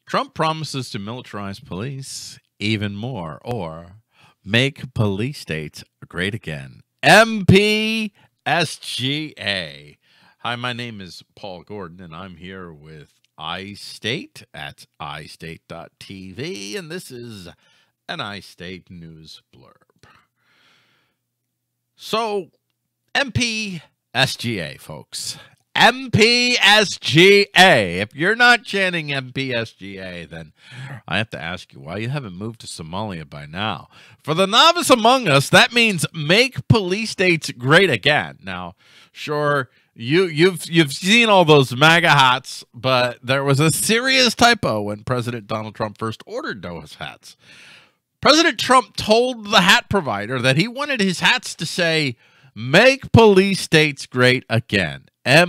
Trump promises to militarize police even more or make police states great again. MPSGA. Hi, my name is Paul Gordon, and I'm here with iState at iState.tv, and this is an iState news blurb. So, MPSGA, folks. MPSGA. If you're not chanting MPSGA, then I have to ask you why you haven't moved to Somalia by now. For the novice among us, that means make police states great again. Now, sure, you've seen all those MAGA hats, but there was a serious typo when President Donald Trump first ordered those hats. President Trump told the hat provider that he wanted his hats to say, "Make police states great again."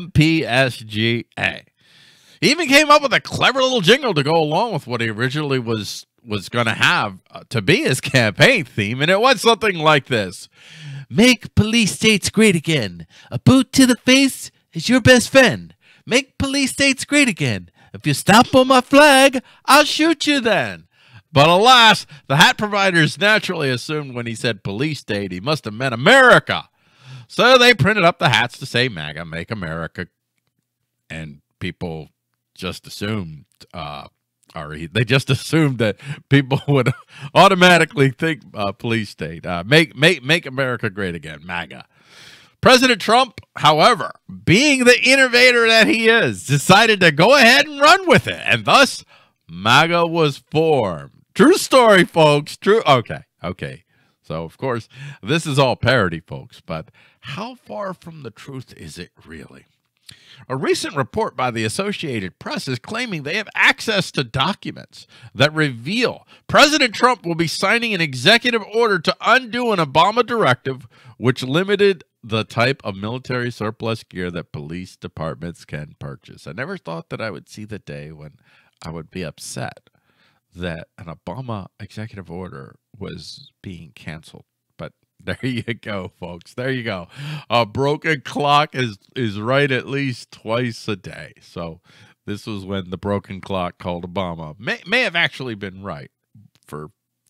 MPSGA. He even came up with a clever little jingle to go along with what he originally was going to have to be his campaign theme, and it was something like this. Make police states great again. A boot to the face is your best friend. Make police states great again. If you stomp on my flag, I'll shoot you then. But alas, the hat providers naturally assumed when he said police state, he must have meant America. So they printed up the hats to say MAGA, make America, and people just assumed, they just assumed that people would automatically think police state, make America great again, MAGA. President Trump, however, being the innovator that he is, decided to go ahead and run with it, and thus MAGA was formed. True story, folks. True. Okay. So, of course, this is all parody, folks, but how far from the truth is it really? A recent report by the Associated Press is claiming they have access to documents that reveal President Trump will be signing an executive order to undo an Obama directive which limited the type of military surplus gear that police departments can purchase. I never thought that I would see the day when I would be upset that an Obama executive order was being canceled. But there you go, folks. There you go. A broken clock is right at least twice a day. So this was when the broken clock called Obama may have actually been right for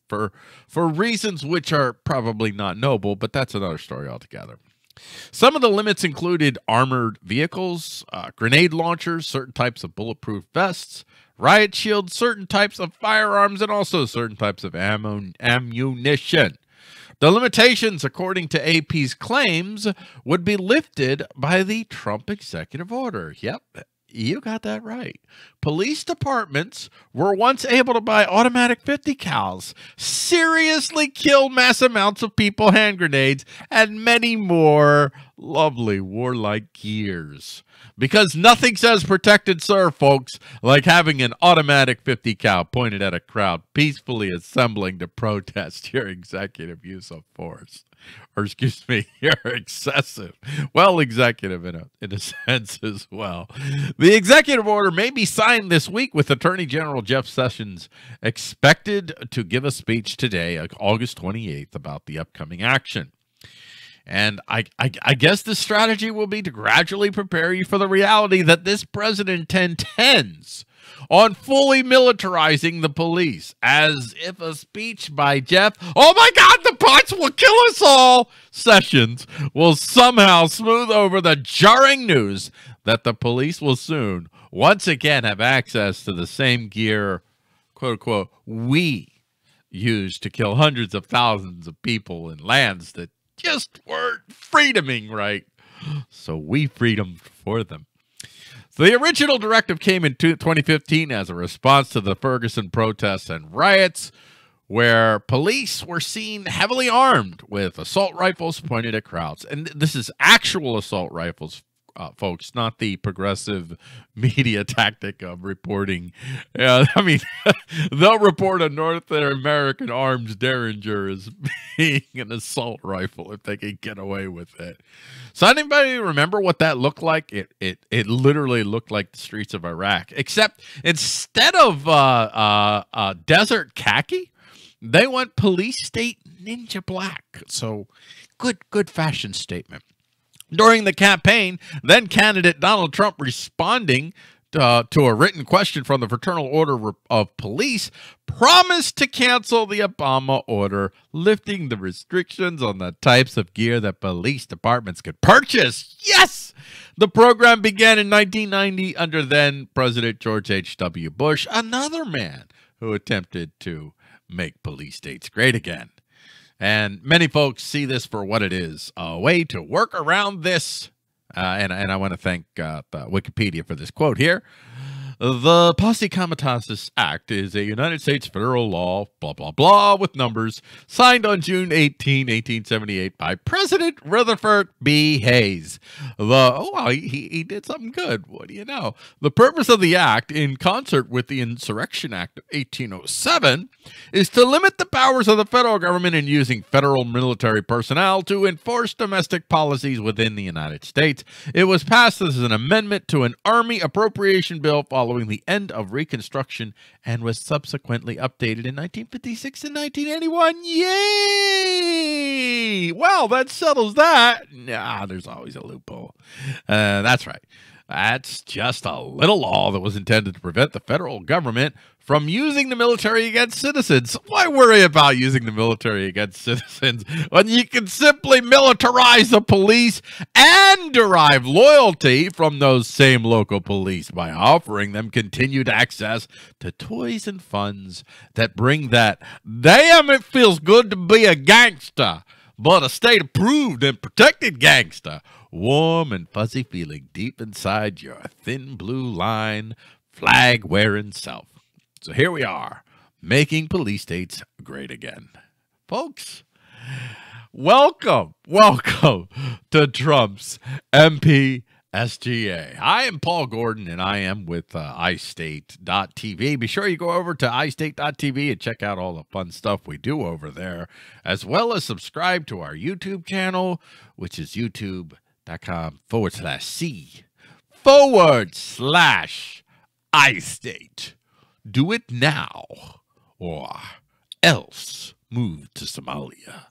reasons which are probably not noble, but that's another story altogether. Some of the limits included armored vehicles, grenade launchers, certain types of bulletproof vests, riot shields, certain types of firearms, and also certain types of ammunition. The limitations, according to AP's claims, would be lifted by the Trump executive order. Yep, you got that right. Police departments were once able to buy automatic 50 cals, seriously kill mass amounts of people, hand grenades, and many more lovely warlike gears. Because nothing says protected, sir, folks, like having an automatic 50 cal pointed at a crowd peacefully assembling to protest your executive use of force. Or, excuse me, your excessive. Well, executive in a sense as well. The executive order may be signed this week, with Attorney General Jeff Sessions expected to give a speech today, August 28th, about the upcoming action. And I guess the strategy will be to gradually prepare you for the reality that this president intends on fully militarizing the police, as if a speech by Jeff, "Oh my God, the bots will kill us all," Sessions will somehow smooth over the jarring news that the police will soon once again have access to the same gear, quote unquote, we used to kill hundreds of thousands of people in lands that just weren't freedoming right. So we freedom for them. So the original directive came in 2015 as a response to the Ferguson protests and riots, where police were seen heavily armed with assault rifles pointed at crowds. And this is actual assault rifles, folks, not the progressive media tactic of reporting. I mean, they'll report a North American arms Derringer as being an assault rifle if they can get away with it. So anybody remember what that looked like? It literally looked like the streets of Iraq, except instead of desert khaki, they went police state ninja black. So good fashion statement. During the campaign, then candidate Donald Trump, responding to a written question from the Fraternal Order of Police, promised to cancel the Obama order, lifting the restrictions on the types of gear that police departments could purchase. Yes! The program began in 1990 under then President George H.W. Bush, another man who attempted to make police states great again. And many folks see this for what it is, a way to work around this. And I want to thank Wikipedia for this quote here. The Posse Comitatus Act is a United States federal law, blah, blah, blah, with numbers, signed on June 18, 1878 by President Rutherford B. Hayes. He did something good. What do you know? The purpose of the act, in concert with the Insurrection Act of 1807, is to limit the powers of the federal government in using federal military personnel to enforce domestic policies within the United States. It was passed as an amendment to an Army appropriation bill following the end of Reconstruction and was subsequently updated in 1956 and 1981. Yay! Well, that settles that. Nah, there's always a loophole. That's right. That's just a little law that was intended to prevent the federal government from using the military against citizens. Why worry about using the military against citizens when you can simply militarize the police and derive loyalty from those same local police by offering them continued access to toys and funds that bring that, damn, it feels good to be a gangster, but a state-approved and protected gangster, warm and fuzzy feeling deep inside your thin blue line, flag-wearing self. So here we are, making police states great again. Folks, welcome to Trump's MPSGA. I am Paul Gordon, and I am with iState.tv. Be sure you go over to iState.tv and check out all the fun stuff we do over there, as well as subscribe to our YouTube channel, which is youtube.com/C/iState. Do it now, or else move to Somalia.